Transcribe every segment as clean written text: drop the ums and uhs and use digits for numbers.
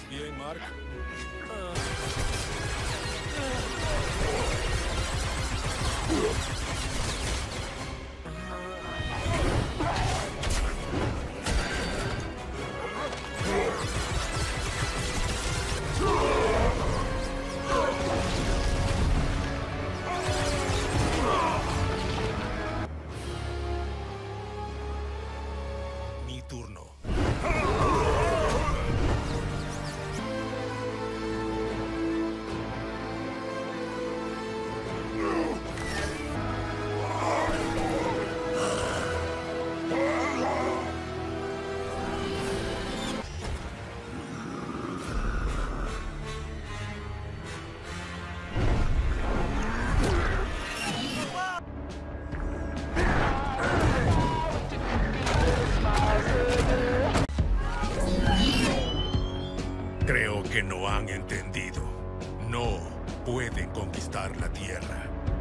bien, Mark? Mi turno. Creo que no han entendido. No pueden conquistar la Tierra.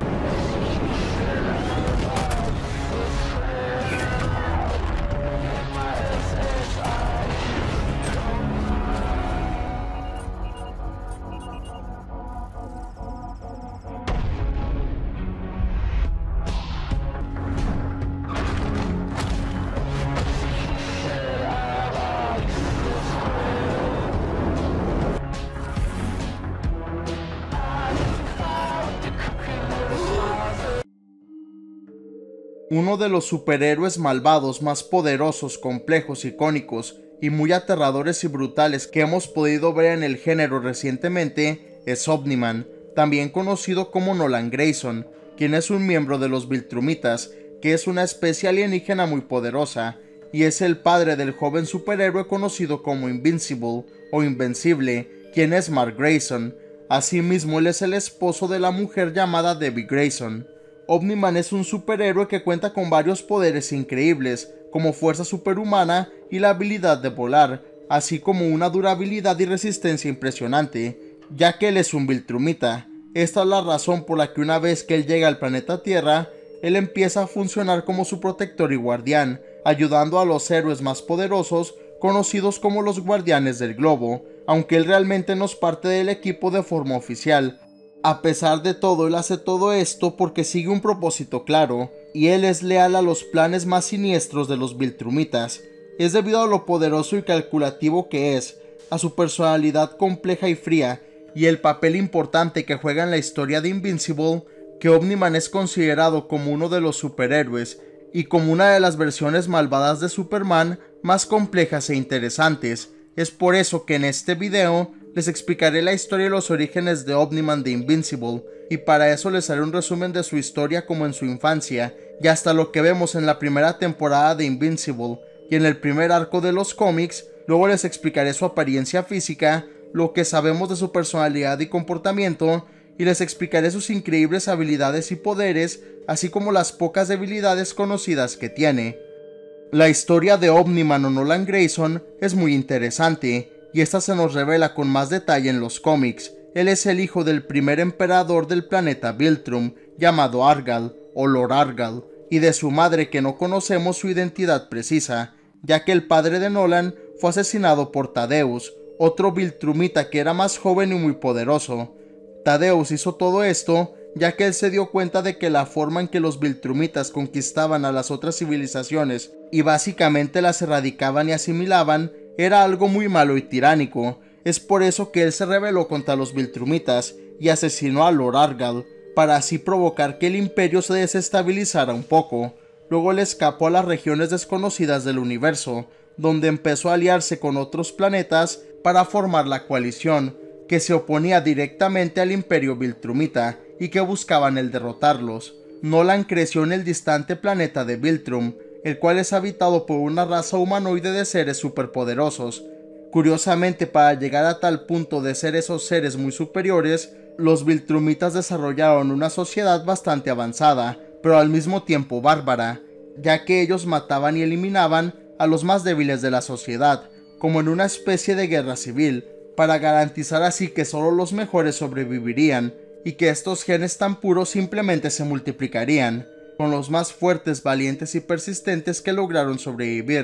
Uno de los superhéroes malvados más poderosos, complejos, icónicos y muy aterradores y brutales que hemos podido ver en el género recientemente es Omni-Man, también conocido como Nolan Grayson, quien es un miembro de los Viltrumitas, que es una especie alienígena muy poderosa, y es el padre del joven superhéroe conocido como Invincible o Invencible, quien es Mark Grayson. Asimismo, él es el esposo de la mujer llamada Debbie Grayson. Omni-Man es un superhéroe que cuenta con varios poderes increíbles, como fuerza superhumana y la habilidad de volar, así como una durabilidad y resistencia impresionante, ya que él es un Viltrumita. Esta es la razón por la que una vez que él llega al planeta Tierra, él empieza a funcionar como su protector y guardián, ayudando a los héroes más poderosos, conocidos como los Guardianes del Globo, aunque él realmente no es parte del equipo de forma oficial. A pesar de todo, él hace todo esto porque sigue un propósito claro, y él es leal a los planes más siniestros de los Viltrumitas. Es debido a lo poderoso y calculativo que es, a su personalidad compleja y fría, y el papel importante que juega en la historia de Invincible, que Omni-Man es considerado como uno de los superhéroes, y como una de las versiones malvadas de Superman más complejas e interesantes. Es por eso que en este video les explicaré la historia y los orígenes de Omni-Man de Invincible, y para eso les haré un resumen de su historia como en su infancia, y hasta lo que vemos en la primera temporada de Invincible, y en el primer arco de los cómics. Luego les explicaré su apariencia física, lo que sabemos de su personalidad y comportamiento, y les explicaré sus increíbles habilidades y poderes, así como las pocas debilidades conocidas que tiene. La historia de Omni-Man o Nolan Grayson es muy interesante, y esta se nos revela con más detalle en los cómics. Él es el hijo del primer emperador del planeta Viltrum, llamado Argal o Lord Argal, y de su madre, que no conocemos su identidad precisa, ya que el padre de Nolan fue asesinado por Thaddeus, otro Viltrumita que era más joven y muy poderoso. Thaddeus hizo todo esto ya que él se dio cuenta de que la forma en que los Viltrumitas conquistaban a las otras civilizaciones y básicamente las erradicaban y asimilaban era algo muy malo y tiránico. Es por eso que él se rebeló contra los Viltrumitas y asesinó a Lord Argal, para así provocar que el imperio se desestabilizara un poco. Luego él escapó a las regiones desconocidas del universo, donde empezó a aliarse con otros planetas para formar la coalición, que se oponía directamente al imperio Viltrumita y que buscaban el derrotarlos. Nolan creció en el distante planeta de Viltrum, el cual es habitado por una raza humanoide de seres superpoderosos. Curiosamente, para llegar a tal punto de ser esos seres muy superiores, los Viltrumitas desarrollaron una sociedad bastante avanzada, pero al mismo tiempo bárbara, ya que ellos mataban y eliminaban a los más débiles de la sociedad, como en una especie de guerra civil, para garantizar así que solo los mejores sobrevivirían, y que estos genes tan puros simplemente se multiplicarían, con los más fuertes, valientes y persistentes que lograron sobrevivir,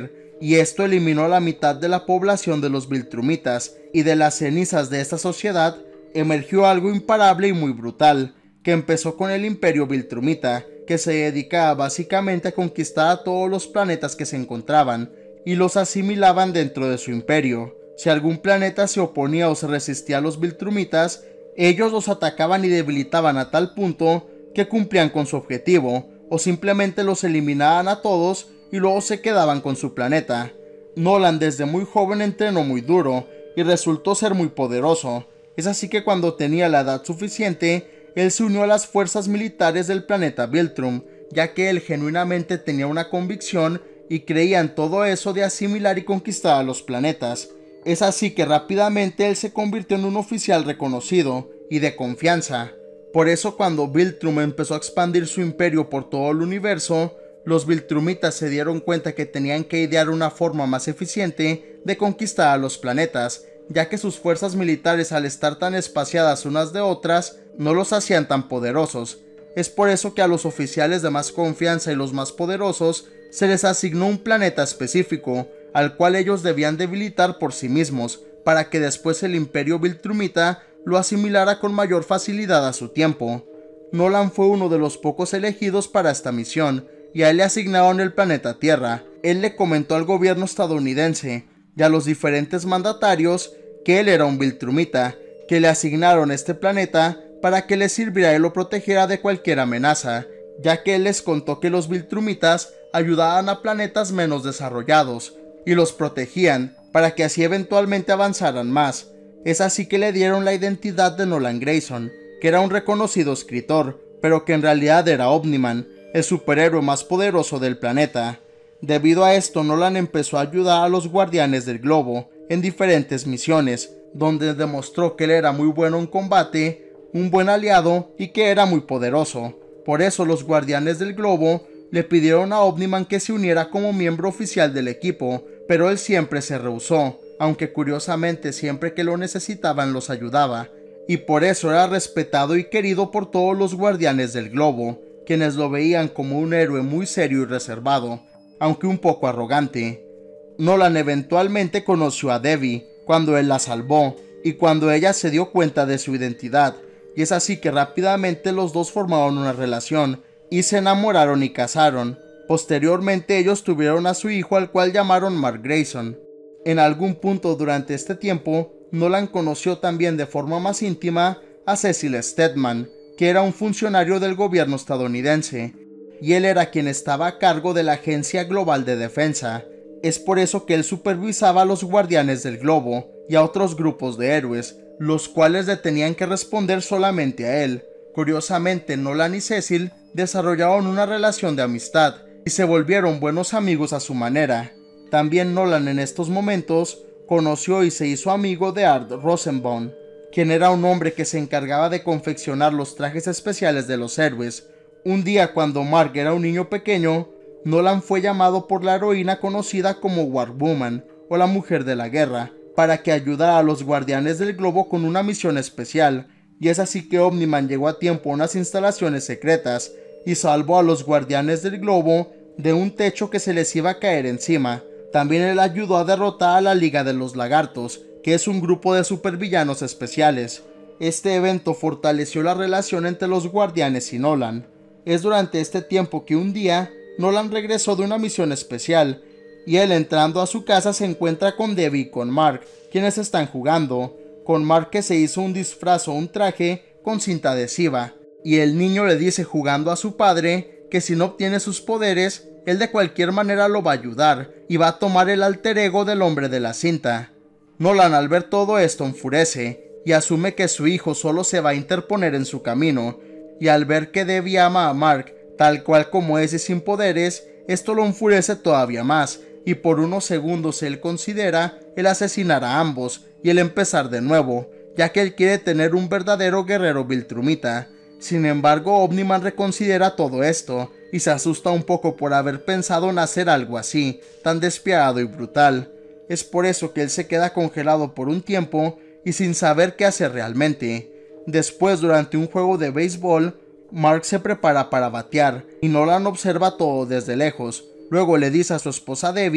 y esto eliminó a la mitad de la población de los Viltrumitas, y de las cenizas de esta sociedad emergió algo imparable y muy brutal, que empezó con el Imperio Viltrumita, que se dedicaba básicamente a conquistar a todos los planetas que se encontraban, y los asimilaban dentro de su imperio. Si algún planeta se oponía o se resistía a los Viltrumitas, ellos los atacaban y debilitaban a tal punto que cumplían con su objetivo, o simplemente los eliminaban a todos y luego se quedaban con su planeta. Nolan desde muy joven entrenó muy duro y resultó ser muy poderoso. Es así que cuando tenía la edad suficiente, él se unió a las fuerzas militares del planeta Viltrum, ya que él genuinamente tenía una convicción y creía en todo eso de asimilar y conquistar a los planetas. Es así que rápidamente él se convirtió en un oficial reconocido y de confianza. Por eso cuando Viltrum empezó a expandir su imperio por todo el universo, los Viltrumitas se dieron cuenta que tenían que idear una forma más eficiente de conquistar a los planetas, ya que sus fuerzas militares, al estar tan espaciadas unas de otras, no los hacían tan poderosos. Es por eso que a los oficiales de más confianza y los más poderosos se les asignó un planeta específico, al cual ellos debían debilitar por sí mismos, para que después el Imperio Viltrumita lo asimilara con mayor facilidad a su tiempo. Nolan fue uno de los pocos elegidos para esta misión, y a él le asignaron el planeta Tierra. Él le comentó al gobierno estadounidense y a los diferentes mandatarios que él era un Viltrumita, que le asignaron este planeta para que le sirviera y lo protegiera de cualquier amenaza, ya que él les contó que los Viltrumitas ayudaban a planetas menos desarrollados y los protegían para que así eventualmente avanzaran más. Es así que le dieron la identidad de Nolan Grayson, que era un reconocido escritor, pero que en realidad era Omniman, el superhéroe más poderoso del planeta. Debido a esto, Nolan empezó a ayudar a los Guardianes del Globo en diferentes misiones, donde demostró que él era muy bueno en combate, un buen aliado y que era muy poderoso. Por eso los Guardianes del Globo le pidieron a Omniman que se uniera como miembro oficial del equipo, pero él siempre se rehusó, aunque curiosamente siempre que lo necesitaban los ayudaba, y por eso era respetado y querido por todos los Guardianes del Globo, quienes lo veían como un héroe muy serio y reservado, aunque un poco arrogante. Nolan eventualmente conoció a Debbie cuando él la salvó y cuando ella se dio cuenta de su identidad, y es así que rápidamente los dos formaron una relación y se enamoraron y casaron. Posteriormente ellos tuvieron a su hijo, al cual llamaron Mark Grayson. En algún punto durante este tiempo, Nolan conoció también de forma más íntima a Cecil Stedman, que era un funcionario del gobierno estadounidense, y él era quien estaba a cargo de la Agencia Global de Defensa. Es por eso que él supervisaba a los Guardianes del Globo y a otros grupos de héroes, los cuales le tenían que responder solamente a él. Curiosamente, Nolan y Cecil desarrollaron una relación de amistad y se volvieron buenos amigos a su manera. También Nolan en estos momentos conoció y se hizo amigo de Art Rosenbaum, quien era un hombre que se encargaba de confeccionar los trajes especiales de los héroes. Un día, cuando Mark era un niño pequeño, Nolan fue llamado por la heroína conocida como War Woman, o la Mujer de la Guerra, para que ayudara a los Guardianes del Globo con una misión especial, y es así que Omniman llegó a tiempo a unas instalaciones secretas y salvó a los Guardianes del Globo de un techo que se les iba a caer encima. También él ayudó a derrotar a la Liga de los Lagartos, que es un grupo de supervillanos especiales. Este evento fortaleció la relación entre los Guardianes y Nolan. Es durante este tiempo que un día Nolan regresó de una misión especial, y él, entrando a su casa, se encuentra con Debbie y con Mark, quienes están jugando. Con Mark, que se hizo un disfraz o un traje con cinta adhesiva, y el niño le dice jugando a su padre que si no obtiene sus poderes, él de cualquier manera lo va a ayudar y va a tomar el alter ego del hombre de la cinta. Nolan, al ver todo esto, enfurece y asume que su hijo solo se va a interponer en su camino, y al ver que Debbie ama a Mark tal cual como es y sin poderes, esto lo enfurece todavía más, y por unos segundos él considera el asesinar a ambos y el empezar de nuevo, ya que él quiere tener un verdadero guerrero Viltrumita. Sin embargo, Omniman reconsidera todo esto y se asusta un poco por haber pensado en hacer algo así, tan despiadado y brutal. Es por eso que él se queda congelado por un tiempo y sin saber qué hacer realmente. Después, durante un juego de béisbol, Mark se prepara para batear y Nolan observa todo desde lejos. Luego le dice a su esposa Debbie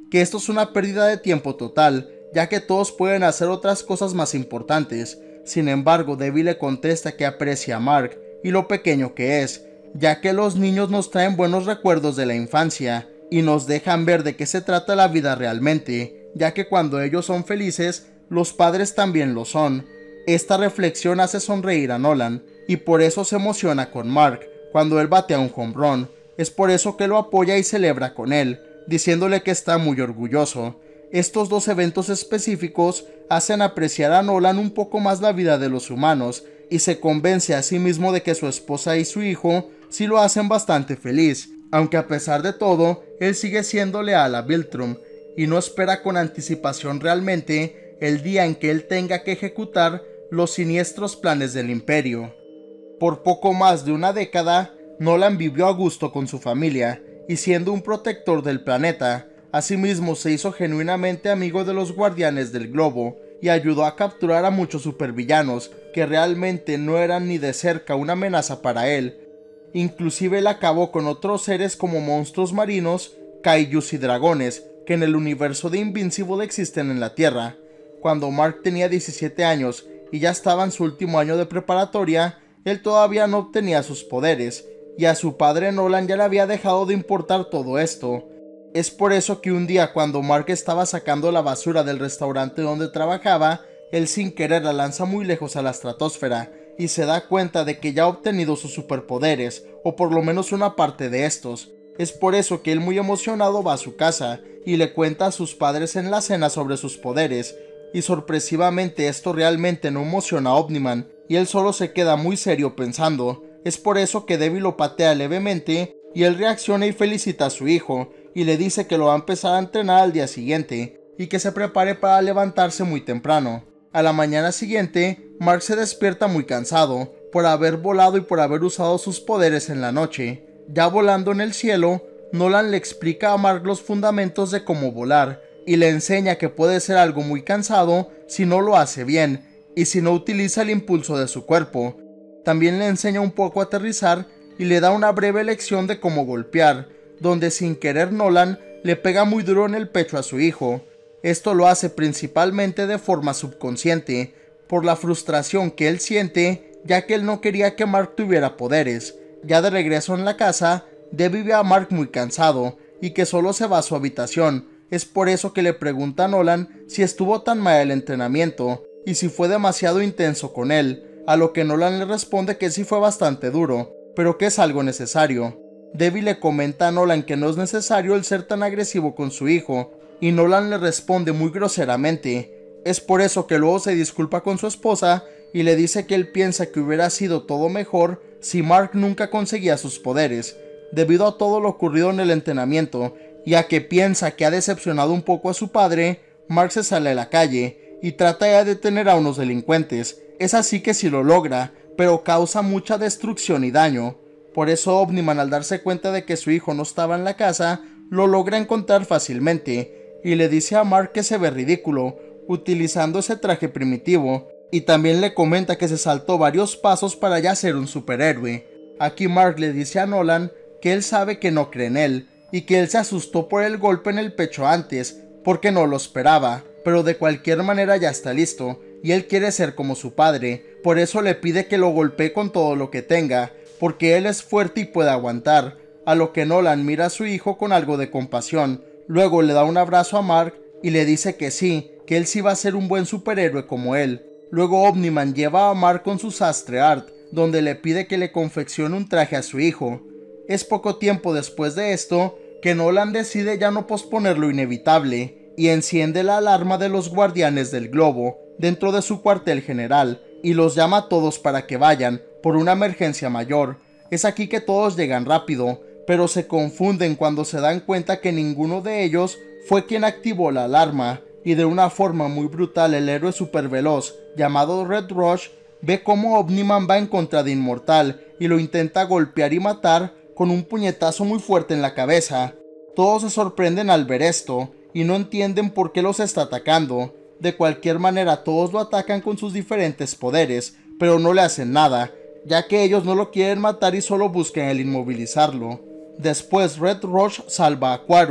que esto es una pérdida de tiempo total, ya que todos pueden hacer otras cosas más importantes. Sin embargo, Debbie le contesta que aprecia a Mark y lo pequeño que es, ya que los niños nos traen buenos recuerdos de la infancia y nos dejan ver de qué se trata la vida realmente, ya que cuando ellos son felices, los padres también lo son. Esta reflexión hace sonreír a Nolan y por eso se emociona con Mark cuando él batea un home run. Es por eso que lo apoya y celebra con él, diciéndole que está muy orgulloso. Estos dos eventos específicos hacen apreciar a Nolan un poco más la vida de los humanos y se convence a sí mismo de que su esposa y su hijo sí lo hacen bastante feliz, aunque a pesar de todo, él sigue siendo leal a Viltrum y no espera con anticipación realmente el día en que él tenga que ejecutar los siniestros planes del Imperio. Por poco más de una década, Nolan vivió a gusto con su familia y siendo un protector del planeta, asimismo se hizo genuinamente amigo de los guardianes del globo y ayudó a capturar a muchos supervillanos que realmente no eran ni de cerca una amenaza para él. Inclusive él acabó con otros seres como monstruos marinos, kaijus y dragones que en el universo de Invincible existen en la Tierra. Cuando Mark tenía 17 años y ya estaba en su último año de preparatoria, él todavía no obtenía sus poderes, y a su padre Nolan ya le había dejado de importar todo esto. Es por eso que un día cuando Mark estaba sacando la basura del restaurante donde trabajaba, él sin querer la lanza muy lejos a la estratosfera, y se da cuenta de que ya ha obtenido sus superpoderes, o por lo menos una parte de estos. Es por eso que él muy emocionado va a su casa, y le cuenta a sus padres en la cena sobre sus poderes, y sorpresivamente esto realmente no emociona a Omniman, y él solo se queda muy serio pensando. Es por eso que Debbie lo patea levemente, y él reacciona y felicita a su hijo, y le dice que lo va a empezar a entrenar al día siguiente, y que se prepare para levantarse muy temprano. A la mañana siguiente, Mark se despierta muy cansado, por haber volado y por haber usado sus poderes en la noche. Ya volando en el cielo, Nolan le explica a Mark los fundamentos de cómo volar, y le enseña que puede ser algo muy cansado si no lo hace bien, y si no utiliza el impulso de su cuerpo. También le enseña un poco a aterrizar, y le da una breve lección de cómo golpear, donde sin querer Nolan le pega muy duro en el pecho a su hijo. Esto lo hace principalmente de forma subconsciente, por la frustración que él siente, ya que él no quería que Mark tuviera poderes. Ya de regreso en la casa, Debbie ve a Mark muy cansado, y que solo se va a su habitación. Es por eso que le pregunta a Nolan si estuvo tan mal el entrenamiento, y si fue demasiado intenso con él, a lo que Nolan le responde que sí fue bastante duro, pero que es algo necesario. Debbie le comenta a Nolan que no es necesario el ser tan agresivo con su hijo, y Nolan le responde muy groseramente. Es por eso que luego se disculpa con su esposa y le dice que él piensa que hubiera sido todo mejor si Mark nunca conseguía sus poderes, debido a todo lo ocurrido en el entrenamiento, y a que piensa que ha decepcionado un poco a su padre. Mark se sale a la calle y trata de detener a unos delincuentes. Es así que sí lo logra, pero causa mucha destrucción y daño. Por eso Omniman, al darse cuenta de que su hijo no estaba en la casa, lo logra encontrar fácilmente, y le dice a Mark que se ve ridículo utilizando ese traje primitivo, y también le comenta que se saltó varios pasos para ya ser un superhéroe. Aquí Mark le dice a Nolan que él sabe que no cree en él, y que él se asustó por el golpe en el pecho antes, porque no lo esperaba, pero de cualquier manera ya está listo, y él quiere ser como su padre. Por eso le pide que lo golpee con todo lo que tenga, porque él es fuerte y puede aguantar, a lo que Nolan mira a su hijo con algo de compasión. Luego le da un abrazo a Mark y le dice que sí, que él sí va a ser un buen superhéroe como él. Luego Omniman lleva a Mark con su sastre Art, donde le pide que le confeccione un traje a su hijo. Es poco tiempo después de esto que Nolan decide ya no posponer lo inevitable, y enciende la alarma de los guardianes del globo dentro de su cuartel general, y los llama a todos para que vayan por una emergencia mayor. Es aquí que todos llegan rápido, pero se confunden cuando se dan cuenta que ninguno de ellos fue quien activó la alarma, y de una forma muy brutal el héroe superveloz llamado Red Rush ve cómo Omniman va en contra de Inmortal y lo intenta golpear y matar con un puñetazo muy fuerte en la cabeza. Todos se sorprenden al ver esto y no entienden por qué los está atacando. De cualquier manera todos lo atacan con sus diferentes poderes, pero no le hacen nada, ya que ellos no lo quieren matar y solo buscan el inmovilizarlo. Después Red Rush salva a Aquarus,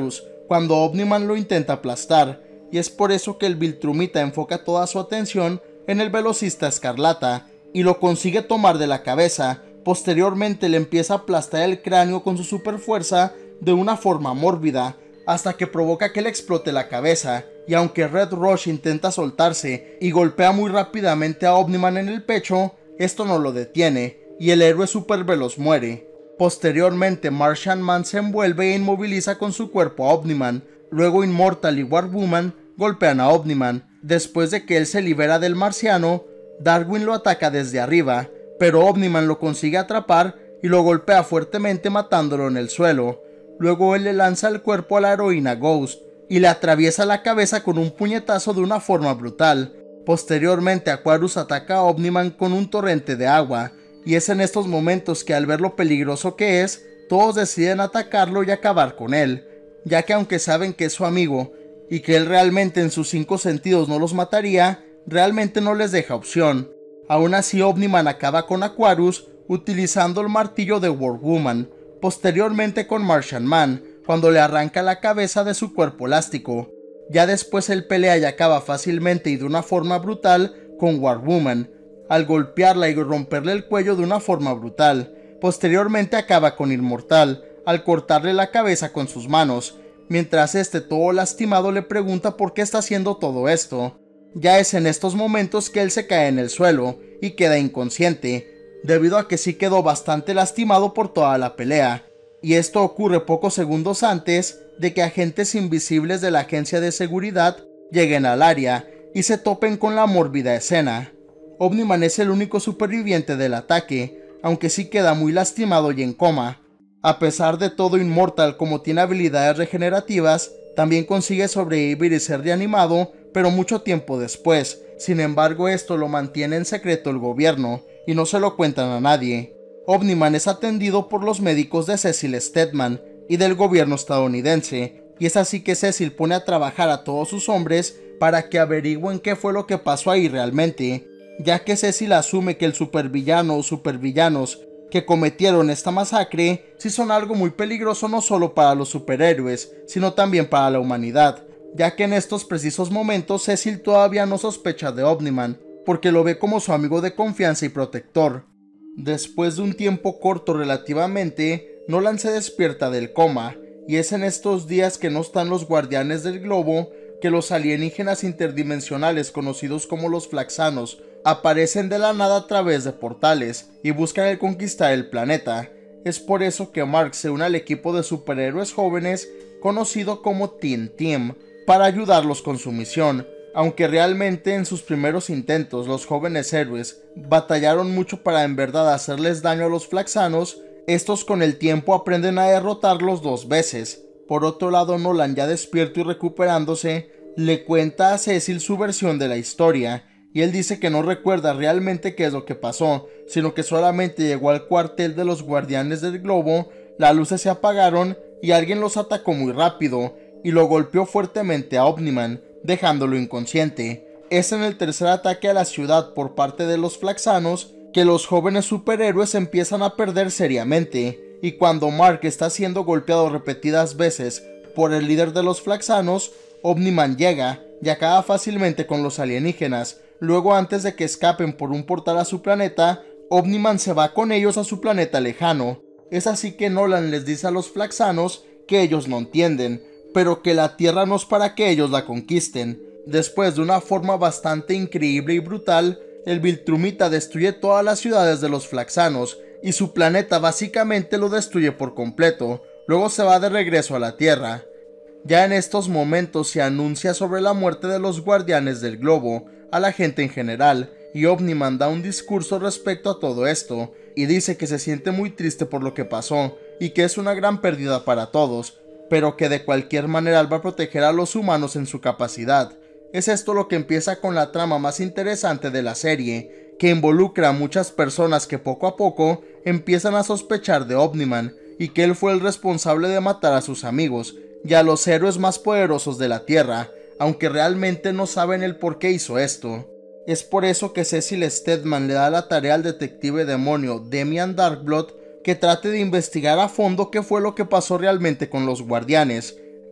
cuando Omniman lo intenta aplastar, y es por eso que el Viltrumita enfoca toda su atención en el velocista escarlata y lo consigue tomar de la cabeza. Posteriormente le empieza a aplastar el cráneo con su super fuerza de una forma mórbida, hasta que provoca que le explote la cabeza, y aunque Red Rush intenta soltarse y golpea muy rápidamente a Omniman en el pecho, esto no lo detiene, y el héroe super veloz muere. Posteriormente Martian Man se envuelve e inmoviliza con su cuerpo a Omniman. Luego Immortal y War Woman golpean a Omniman. Después de que él se libera del marciano, Darwin lo ataca desde arriba, pero Omniman lo consigue atrapar y lo golpea fuertemente matándolo en el suelo. Luego él le lanza el cuerpo a la heroína Ghost y le atraviesa la cabeza con un puñetazo de una forma brutal. Posteriormente Aquarus ataca a Omniman con un torrente de agua, y es en estos momentos que, al ver lo peligroso que es, todos deciden atacarlo y acabar con él, ya que aunque saben que es su amigo y que él realmente en sus 5 sentidos no los mataría, realmente no les deja opción. Aún así Omniman acaba con Aquarus utilizando el martillo de War Woman, posteriormente con Martian Man, cuando le arranca la cabeza de su cuerpo elástico. Ya después él pelea y acaba fácilmente y de una forma brutal con War Woman, al golpearla y romperle el cuello de una forma brutal. Posteriormente acaba con Inmortal, al cortarle la cabeza con sus manos, mientras este todo lastimado le pregunta por qué está haciendo todo esto. Ya es en estos momentos que él se cae en el suelo y queda inconsciente, debido a que sí quedó bastante lastimado por toda la pelea, y esto ocurre pocos segundos antes de que agentes invisibles de la agencia de seguridad lleguen al área y se topen con la mórbida escena. Omniman es el único superviviente del ataque, aunque sí queda muy lastimado y en coma. A pesar de todo, Immortal, como tiene habilidades regenerativas, también consigue sobrevivir y ser reanimado, pero mucho tiempo después. Sin embargo, esto lo mantiene en secreto el gobierno, y no se lo cuentan a nadie. Omniman es atendido por los médicos de Cecil Stedman y del gobierno estadounidense, y es así que Cecil pone a trabajar a todos sus hombres para que averigüen qué fue lo que pasó ahí realmente, ya que Cecil asume que el supervillano o supervillanos que cometieron esta masacre sí son algo muy peligroso no solo para los superhéroes, sino también para la humanidad, ya que en estos precisos momentos Cecil todavía no sospecha de Omniman, porque lo ve como su amigo de confianza y protector. Después de un tiempo corto relativamente, Nolan se despierta del coma, y es en estos días que no están los guardianes del globo que los alienígenas interdimensionales conocidos como los Flaxanos aparecen de la nada a través de portales y buscan el conquistar el planeta. Es por eso que Mark se une al equipo de superhéroes jóvenes conocido como Teen Team para ayudarlos con su misión, aunque realmente en sus primeros intentos los jóvenes héroes batallaron mucho para en verdad hacerles daño a los Flaxanos. Estos con el tiempo aprenden a derrotarlos 2 veces. Por otro lado, Nolan, ya despierto y recuperándose, le cuenta a Cecil su versión de la historia, y él dice que no recuerda realmente qué es lo que pasó, sino que solamente llegó al cuartel de los guardianes del globo, las luces se apagaron y alguien los atacó muy rápido y lo golpeó fuertemente a Omniman, dejándolo inconsciente. Es en el tercer ataque a la ciudad por parte de los Flaxanos que los jóvenes superhéroes empiezan a perder seriamente, y cuando Mark está siendo golpeado repetidas veces por el líder de los Flaxanos, Omniman llega y acaba fácilmente con los alienígenas. Luego, antes de que escapen por un portal a su planeta, Omniman se va con ellos a su planeta lejano. Es así que Nolan les dice a los Flaxanos que ellos no entienden, pero que la Tierra no es para que ellos la conquisten. Después de una forma bastante increíble y brutal, el Viltrumita destruye todas las ciudades de los Flaxanos y su planeta básicamente lo destruye por completo. Luego se va de regreso a la Tierra. Ya en estos momentos se anuncia sobre la muerte de los guardianes del globo a la gente en general, y Omniman da un discurso respecto a todo esto, y dice que se siente muy triste por lo que pasó, y que es una gran pérdida para todos, pero que de cualquier manera va a proteger a los humanos en su capacidad. Es esto lo que empieza con la trama más interesante de la serie, que involucra a muchas personas que poco a poco empiezan a sospechar de Omniman, y que él fue el responsable de matar a sus amigos y a los héroes más poderosos de la Tierra, aunque realmente no saben el por qué hizo esto. Es por eso que Cecil Stedman le da la tarea al detective demonio Demian Darkblood que trate de investigar a fondo qué fue lo que pasó realmente con los guardianes,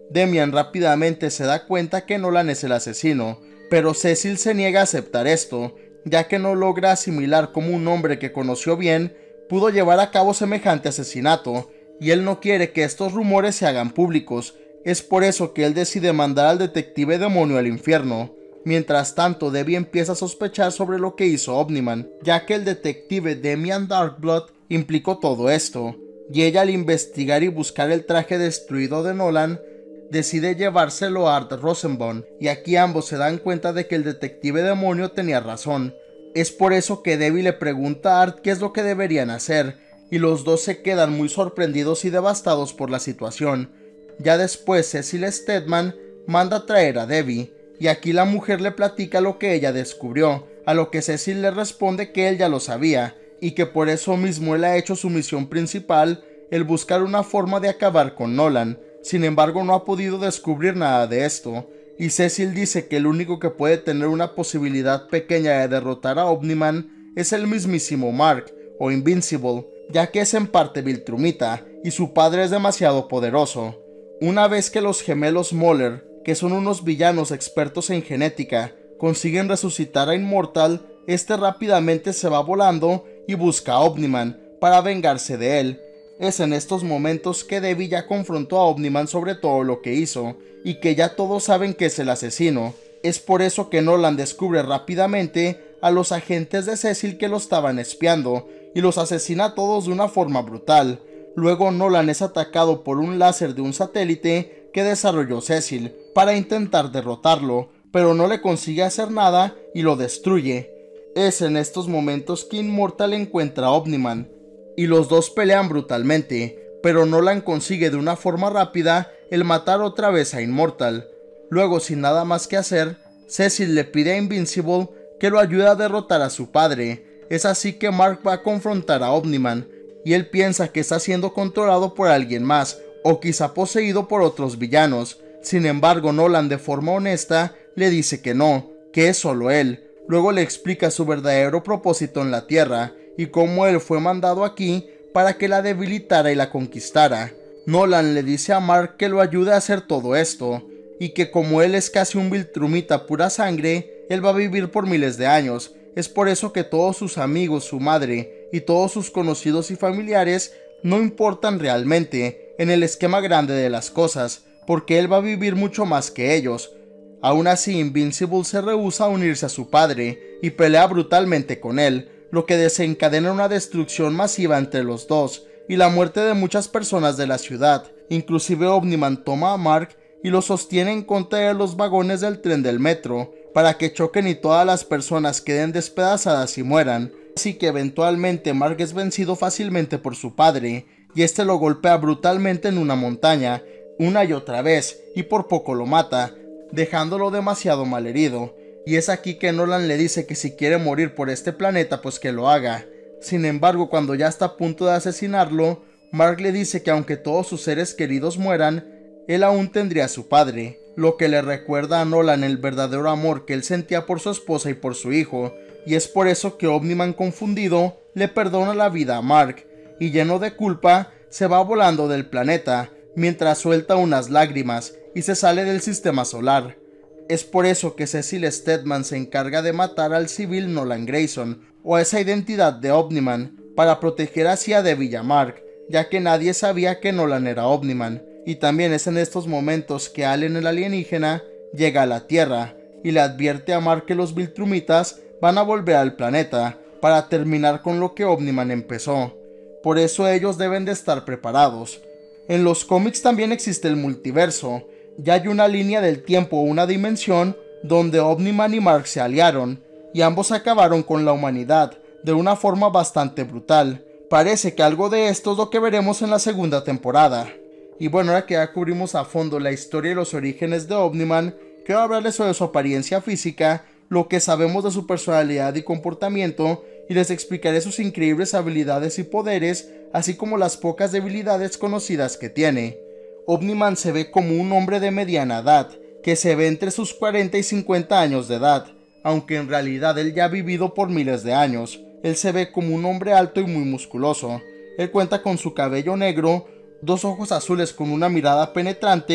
Damian rápidamente se da cuenta que Nolan es el asesino, pero Cecil se niega a aceptar esto, ya que no logra asimilar cómo un hombre que conoció bien pudo llevar a cabo semejante asesinato, y él no quiere que estos rumores se hagan públicos. Es por eso que él decide mandar al detective demonio al infierno. Mientras tanto, Debbie empieza a sospechar sobre lo que hizo Omniman, ya que el detective Damian Darkblood implicó todo esto, y ella, al investigar y buscar el traje destruido de Nolan, decide llevárselo a Art Rosenbaum, y aquí ambos se dan cuenta de que el detective demonio tenía razón. Es por eso que Debbie le pregunta a Art qué es lo que deberían hacer, y los dos se quedan muy sorprendidos y devastados por la situación. Ya después Cecil Stedman manda a traer a Debbie, y aquí la mujer le platica lo que ella descubrió, a lo que Cecil le responde que él ya lo sabía, y que por eso mismo él ha hecho su misión principal, el buscar una forma de acabar con Nolan. Sin embargo, no ha podido descubrir nada de esto, y Cecil dice que el único que puede tener una posibilidad pequeña de derrotar a Omniman es el mismísimo Mark, o Invincible, ya que es en parte Viltrumita, y su padre es demasiado poderoso. Una vez que los gemelos Moller, que son unos villanos expertos en genética, consiguen resucitar a Immortal, este rápidamente se va volando y busca a Omniman para vengarse de él. Es en estos momentos que Debbie ya confrontó a Omniman sobre todo lo que hizo, y que ya todos saben que es el asesino. Es por eso que Nolan descubre rápidamente a los agentes de Cecil que lo estaban espiando, y los asesina a todos de una forma brutal. Luego Nolan es atacado por un láser de un satélite que desarrolló Cecil para intentar derrotarlo, pero no le consigue hacer nada y lo destruye. Es en estos momentos que Immortal encuentra a Omniman, y los dos pelean brutalmente, pero Nolan consigue de una forma rápida el matar otra vez a Immortal. Luego, sin nada más que hacer, Cecil le pide a Invincible que lo ayude a derrotar a su padre. Es así que Mark va a confrontar a Omniman, y él piensa que está siendo controlado por alguien más, o quizá poseído por otros villanos. Sin embargo, Nolan de forma honesta le dice que no, que es solo él. Luego le explica su verdadero propósito en la Tierra, y cómo él fue mandado aquí para que la debilitara y la conquistara. Nolan le dice a Mark que lo ayude a hacer todo esto, y que como él es casi un Viltrumita pura sangre, él va a vivir por miles de años. Es por eso que todos sus amigos, su madre y todos sus conocidos y familiares no importan realmente en el esquema grande de las cosas, porque él va a vivir mucho más que ellos. Aún así, Invincible se rehúsa a unirse a su padre y pelea brutalmente con él, lo que desencadena una destrucción masiva entre los dos y la muerte de muchas personas de la ciudad. Inclusive Omniman toma a Mark y lo sostiene en contra de los vagones del tren del metro para que choquen y todas las personas queden despedazadas y mueran. Así que eventualmente Mark es vencido fácilmente por su padre, y este lo golpea brutalmente en una montaña, una y otra vez, y por poco lo mata, dejándolo demasiado malherido. Y es aquí que Nolan le dice que si quiere morir por este planeta, pues que lo haga. Sin embargo, cuando ya está a punto de asesinarlo, Mark le dice que aunque todos sus seres queridos mueran, él aún tendría a su padre, lo que le recuerda a Nolan el verdadero amor que él sentía por su esposa y por su hijo, y es por eso que Omniman, confundido, le perdona la vida a Mark, y lleno de culpa, se va volando del planeta, mientras suelta unas lágrimas y se sale del sistema solar. Es por eso que Cecil Stedman se encarga de matar al civil Nolan Grayson, o a esa identidad de Omniman, para proteger así a Debbie y a Mark, ya que nadie sabía que Nolan era Omniman. Y también es en estos momentos que Allen, el alienígena, llega a la Tierra y le advierte a Mark que los Viltrumitas van a volver al planeta para terminar con lo que Omniman empezó. Por eso ellos deben de estar preparados. En los cómics también existe el multiverso. Ya hay una línea del tiempo o una dimensión donde Omniman y Mark se aliaron y ambos acabaron con la humanidad de una forma bastante brutal. Parece que algo de esto es lo que veremos en la segunda temporada. Y bueno, ahora que ya cubrimos a fondo la historia y los orígenes de Omniman, quiero hablarles sobre su apariencia física, lo que sabemos de su personalidad y comportamiento, y les explicaré sus increíbles habilidades y poderes, así como las pocas debilidades conocidas que tiene. Omniman se ve como un hombre de mediana edad, que se ve entre sus 40 y 50 años de edad, aunque en realidad él ya ha vivido por miles de años. Él se ve como un hombre alto y muy musculoso. Él cuenta con su cabello negro, dos ojos azules con una mirada penetrante,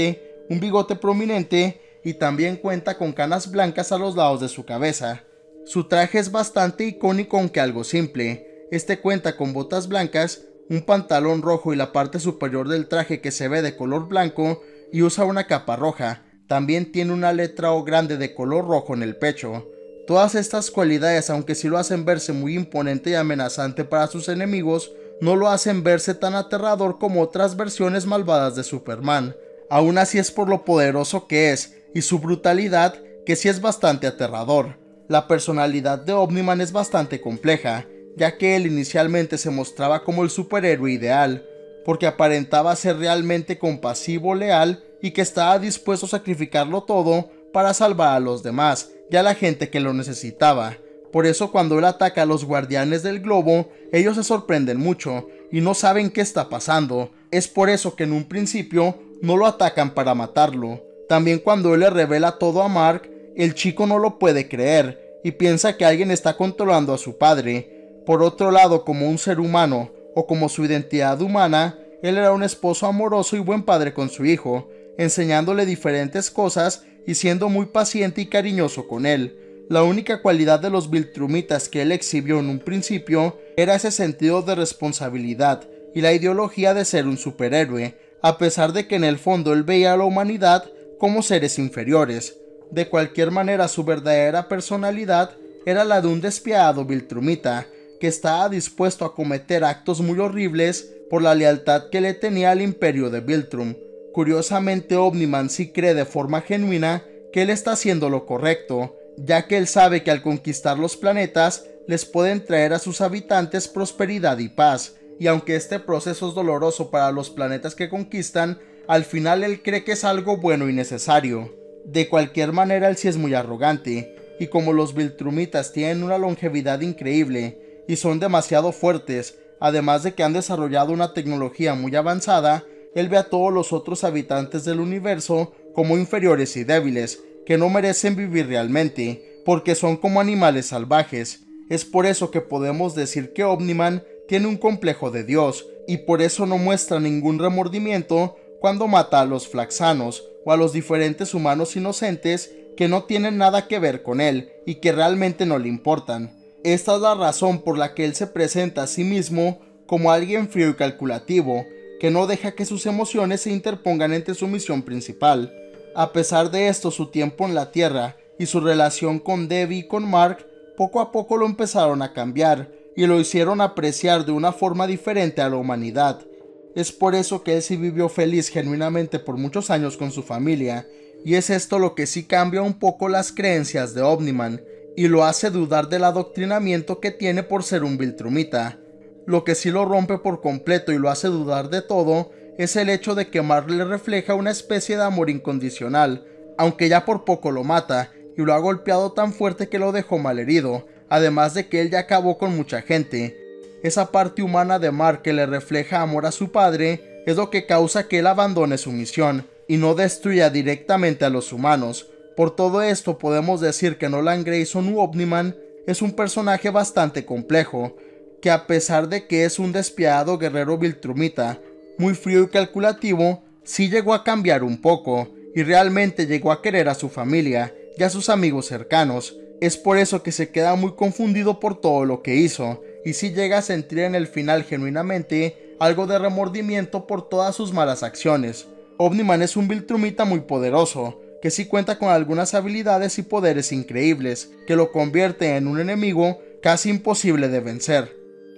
un bigote prominente y también cuenta con canas blancas a los lados de su cabeza. Su traje es bastante icónico aunque algo simple. Este cuenta con botas blancas, un pantalón rojo y la parte superior del traje que se ve de color blanco y usa una capa roja. También tiene una letra O grande de color rojo en el pecho. Todas estas cualidades, aunque sí lo hacen verse muy imponente y amenazante para sus enemigos, no lo hacen verse tan aterrador como otras versiones malvadas de Superman. Aún así es por lo poderoso que es y su brutalidad que sí es bastante aterrador. La personalidad de Omniman es bastante compleja, ya que él inicialmente se mostraba como el superhéroe ideal, porque aparentaba ser realmente compasivo, leal y que estaba dispuesto a sacrificarlo todo para salvar a los demás y a la gente que lo necesitaba. Por eso cuando él ataca a los guardianes del globo, ellos se sorprenden mucho y no saben qué está pasando. Es por eso que en un principio no lo atacan para matarlo. También cuando él le revela todo a Mark, el chico no lo puede creer y piensa que alguien está controlando a su padre. Por otro lado, como un ser humano o como su identidad humana, él era un esposo amoroso y buen padre con su hijo, enseñándole diferentes cosas y siendo muy paciente y cariñoso con él. La única cualidad de los Viltrumitas que él exhibió en un principio era ese sentido de responsabilidad y la ideología de ser un superhéroe, a pesar de que en el fondo él veía a la humanidad como seres inferiores. De cualquier manera, su verdadera personalidad era la de un despiadado Viltrumita, que estaba dispuesto a cometer actos muy horribles por la lealtad que le tenía al imperio de Viltrum. Curiosamente, Omniman sí cree de forma genuina que él está haciendo lo correcto, ya que él sabe que al conquistar los planetas les pueden traer a sus habitantes prosperidad y paz, y aunque este proceso es doloroso para los planetas que conquistan, al final él cree que es algo bueno y necesario. De cualquier manera, él sí es muy arrogante, y como los Viltrumitas tienen una longevidad increíble y son demasiado fuertes, además de que han desarrollado una tecnología muy avanzada, él ve a todos los otros habitantes del universo como inferiores y débiles, que no merecen vivir realmente, porque son como animales salvajes. Es por eso que podemos decir que Omniman tiene un complejo de Dios, y por eso no muestra ningún remordimiento cuando mata a los Flaxanos o a los diferentes humanos inocentes que no tienen nada que ver con él y que realmente no le importan. Esta es la razón por la que él se presenta a sí mismo como alguien frío y calculativo, que no deja que sus emociones se interpongan entre su misión principal. A pesar de esto, su tiempo en la Tierra y su relación con Debbie y con Mark poco a poco lo empezaron a cambiar y lo hicieron apreciar de una forma diferente a la humanidad. Es por eso que él sí vivió feliz genuinamente por muchos años con su familia, y es esto lo que sí cambia un poco las creencias de Omniman y lo hace dudar del adoctrinamiento que tiene por ser un Viltrumita. Lo que sí lo rompe por completo y lo hace dudar de todo es el hecho de que Mark le refleja una especie de amor incondicional, aunque ya por poco lo mata y lo ha golpeado tan fuerte que lo dejó malherido, además de que él ya acabó con mucha gente. Esa parte humana de Mark que le refleja amor a su padre es lo que causa que él abandone su misión y no destruya directamente a los humanos. Por todo esto podemos decir que Nolan Grayson u Omniman es un personaje bastante complejo, que a pesar de que es un despiadado guerrero Viltrumita, muy frío y calculativo, sí llegó a cambiar un poco, y realmente llegó a querer a su familia y a sus amigos cercanos. Es por eso que se queda muy confundido por todo lo que hizo, y sí llega a sentir en el final genuinamente algo de remordimiento por todas sus malas acciones. Omniman es un Viltrumita muy poderoso, que sí cuenta con algunas habilidades y poderes increíbles, que lo convierte en un enemigo casi imposible de vencer.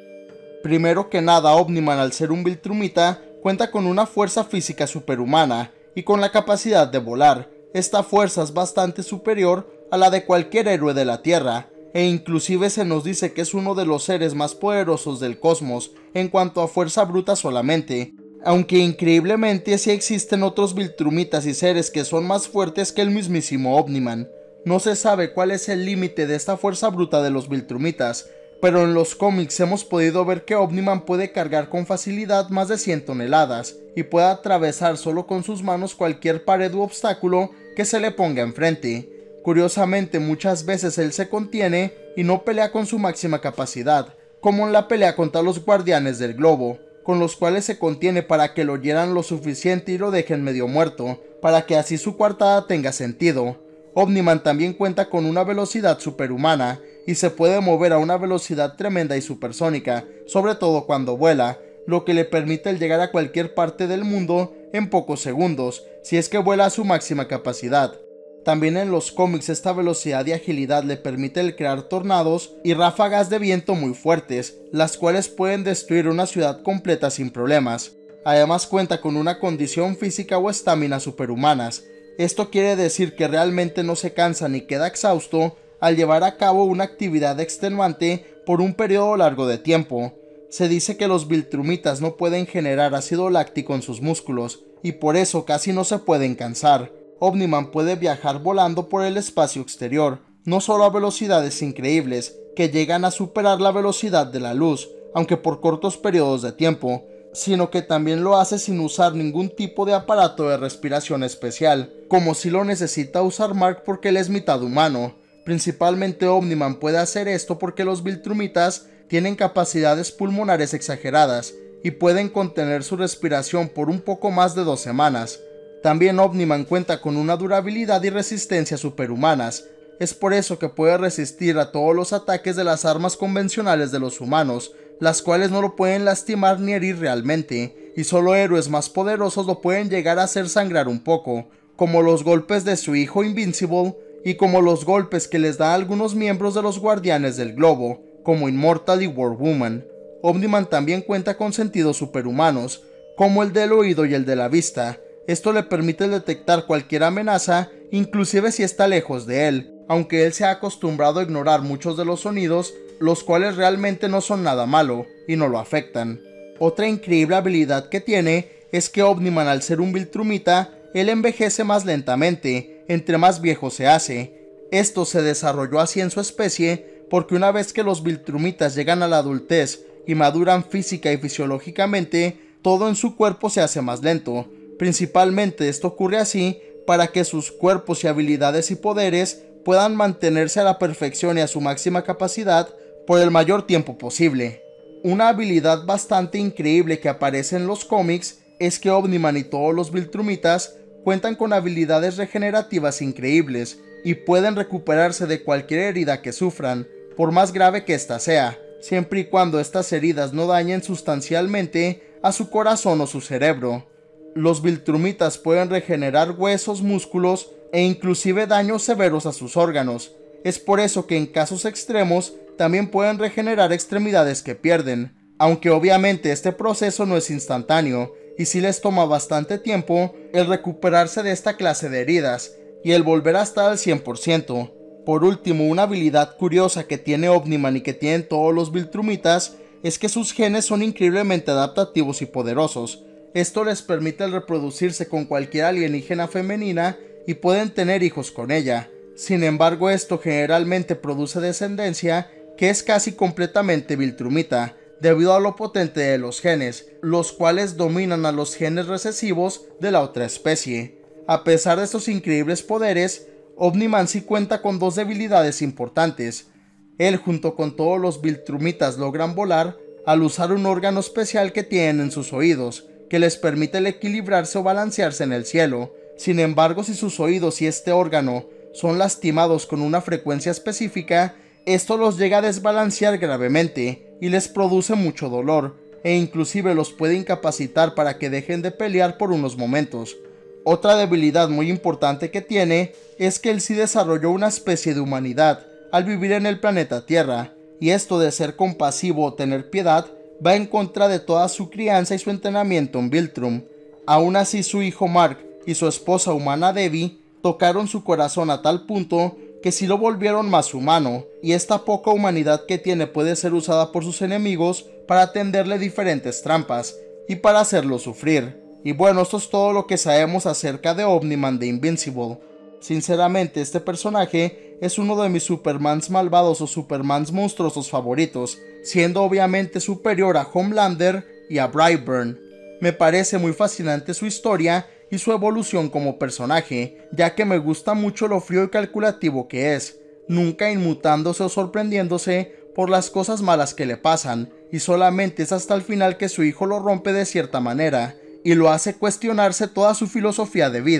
Primero que nada, Omniman, al ser un Viltrumita, cuenta con una fuerza física superhumana y con la capacidad de volar. Esta fuerza es bastante superior a la de cualquier héroe de la Tierra, e inclusive se nos dice que es uno de los seres más poderosos del cosmos en cuanto a fuerza bruta solamente, aunque increíblemente sí existen otros Viltrumitas y seres que son más fuertes que el mismísimo Omniman. No se sabe cuál es el límite de esta fuerza bruta de los Viltrumitas, pero en los cómics hemos podido ver que Omniman puede cargar con facilidad más de 100 toneladas y puede atravesar solo con sus manos cualquier pared u obstáculo que se le ponga enfrente. Curiosamente, muchas veces él se contiene y no pelea con su máxima capacidad, como en la pelea contra los guardianes del globo, con los cuales se contiene para que lo hieran lo suficiente y lo dejen medio muerto, para que así su coartada tenga sentido. Omniman también cuenta con una velocidad superhumana y se puede mover a una velocidad tremenda y supersónica, sobre todo cuando vuela, lo que le permite el llegar a cualquier parte del mundo en pocos segundos, si es que vuela a su máxima capacidad. También en los cómics esta velocidad y agilidad le permite el crear tornados y ráfagas de viento muy fuertes, las cuales pueden destruir una ciudad completa sin problemas. Además cuenta con una condición física o estamina superhumanas. Esto quiere decir que realmente no se cansa ni queda exhausto al llevar a cabo una actividad extenuante por un periodo largo de tiempo. Se dice que los viltrumitas no pueden generar ácido láctico en sus músculos y por eso casi no se pueden cansar. Omniman puede viajar volando por el espacio exterior, no solo a velocidades increíbles que llegan a superar la velocidad de la luz, aunque por cortos periodos de tiempo, sino que también lo hace sin usar ningún tipo de aparato de respiración especial, como si lo necesita usar Mark porque él es mitad humano. Principalmente Omniman puede hacer esto porque los viltrumitas tienen capacidades pulmonares exageradas y pueden contener su respiración por un poco más de 2 semanas. También Omniman cuenta con una durabilidad y resistencia superhumanas. Es por eso que puede resistir a todos los ataques de las armas convencionales de los humanos, las cuales no lo pueden lastimar ni herir realmente, y solo héroes más poderosos lo pueden llegar a hacer sangrar un poco, como los golpes de su hijo Invincible y como los golpes que les da a algunos miembros de los Guardianes del Globo, como Immortal y War Woman. Omniman también cuenta con sentidos superhumanos, como el del oído y el de la vista. Esto le permite detectar cualquier amenaza, inclusive si está lejos de él, aunque él se ha acostumbrado a ignorar muchos de los sonidos, los cuales realmente no son nada malo y no lo afectan. Otra increíble habilidad que tiene es que Omniman, al ser un viltrumita, él envejece más lentamente, entre más viejo se hace. Esto se desarrolló así en su especie porque una vez que los viltrumitas llegan a la adultez y maduran física y fisiológicamente, todo en su cuerpo se hace más lento. Principalmente esto ocurre así para que sus cuerpos y habilidades y poderes puedan mantenerse a la perfección y a su máxima capacidad por el mayor tiempo posible. Una habilidad bastante increíble que aparece en los cómics es que Omniman y todos los viltrumitas cuentan con habilidades regenerativas increíbles y pueden recuperarse de cualquier herida que sufran, por más grave que ésta sea, siempre y cuando estas heridas no dañen sustancialmente a su corazón o su cerebro. Los viltrumitas pueden regenerar huesos, músculos e inclusive daños severos a sus órganos. Es por eso que en casos extremos también pueden regenerar extremidades que pierden, aunque obviamente este proceso no es instantáneo y sí les toma bastante tiempo el recuperarse de esta clase de heridas y el volver a estar al 100%. Por último, una habilidad curiosa que tiene Omniman y que tienen todos los viltrumitas es que sus genes son increíblemente adaptativos y poderosos. Esto les permite el reproducirse con cualquier alienígena femenina y pueden tener hijos con ella. Sin embargo, esto generalmente produce descendencia que es casi completamente viltrumita, debido a lo potente de los genes, los cuales dominan a los genes recesivos de la otra especie. A pesar de estos increíbles poderes, Omniman sí cuenta con 2 debilidades importantes. Él junto con todos los viltrumitas logran volar al usar un órgano especial que tienen en sus oídos, que les permite el equilibrarse o balancearse en el cielo. Sin embargo, si sus oídos y este órgano son lastimados con una frecuencia específica, esto los llega a desbalancear gravemente y les produce mucho dolor, e inclusive los puede incapacitar para que dejen de pelear por unos momentos. Otra debilidad muy importante que tiene es que él sí desarrolló una especie de humanidad al vivir en el planeta Tierra, y esto de ser compasivo o tener piedad va en contra de toda su crianza y su entrenamiento en Viltrum. Aún así, su hijo Mark y su esposa humana Debbie tocaron su corazón a tal punto que sí lo volvieron más humano, y esta poca humanidad que tiene puede ser usada por sus enemigos para tenderle diferentes trampas y para hacerlo sufrir. Y bueno, esto es todo lo que sabemos acerca de Omniman de Invincible. Sinceramente, este personaje es uno de mis Supermans malvados o Supermans monstruosos favoritos, siendo obviamente superior a Homelander y a Brightburn. Me parece muy fascinante su historia y su evolución como personaje, ya que me gusta mucho lo frío y calculativo que es, nunca inmutándose o sorprendiéndose por las cosas malas que le pasan, y solamente es hasta el final que su hijo lo rompe de cierta manera, y lo hace cuestionarse toda su filosofía de vida.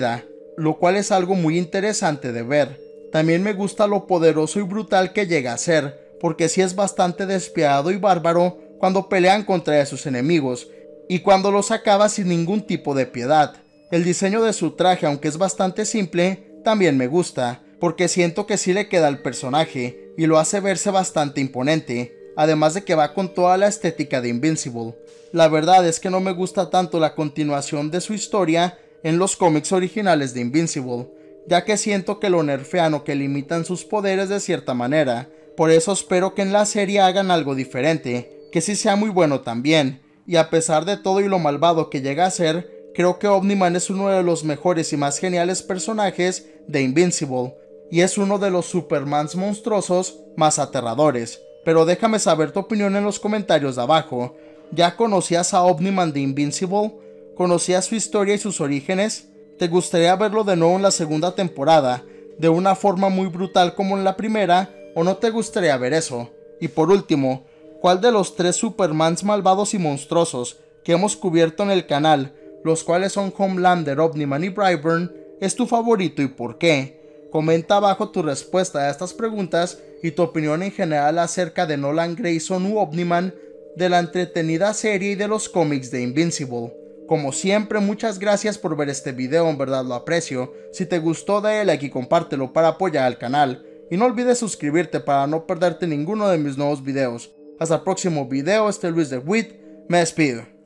lo cual es algo muy interesante de ver. También me gusta lo poderoso y brutal que llega a ser, porque sí es bastante despiadado y bárbaro cuando pelean contra sus enemigos, y cuando los acaba sin ningún tipo de piedad. El diseño de su traje, aunque es bastante simple, también me gusta, porque siento que sí le queda al personaje, y lo hace verse bastante imponente, además de que va con toda la estética de Invincible. La verdad es que no me gusta tanto la continuación de su historia en los cómics originales de Invincible, ya que siento que lo nerfean o que limitan sus poderes de cierta manera. Por eso espero que en la serie hagan algo diferente, que sí sea muy bueno también, y a pesar de todo y lo malvado que llega a ser, creo que Omni-Man es uno de los mejores y más geniales personajes de Invincible, y es uno de los Supermans monstruosos más aterradores. Pero déjame saber tu opinión en los comentarios de abajo. ¿Ya conocías a Omni-Man de Invincible? ¿Conocías su historia y sus orígenes? ¿Te gustaría verlo de nuevo en la segunda temporada, de una forma muy brutal como en la primera, o no te gustaría ver eso? Y por último, ¿cuál de los 3 Supermans malvados y monstruosos que hemos cubierto en el canal, los cuales son Homelander, Omni-Man y Brightburn, es tu favorito y por qué? Comenta abajo tu respuesta a estas preguntas y tu opinión en general acerca de Nolan Grayson u Omni-Man, de la entretenida serie y de los cómics de Invincible. Como siempre, muchas gracias por ver este video, en verdad lo aprecio. Si te gustó, dale like y compártelo para apoyar al canal. Y no olvides suscribirte para no perderte ninguno de mis nuevos videos. Hasta el próximo video, este Luis de Witt, me despido.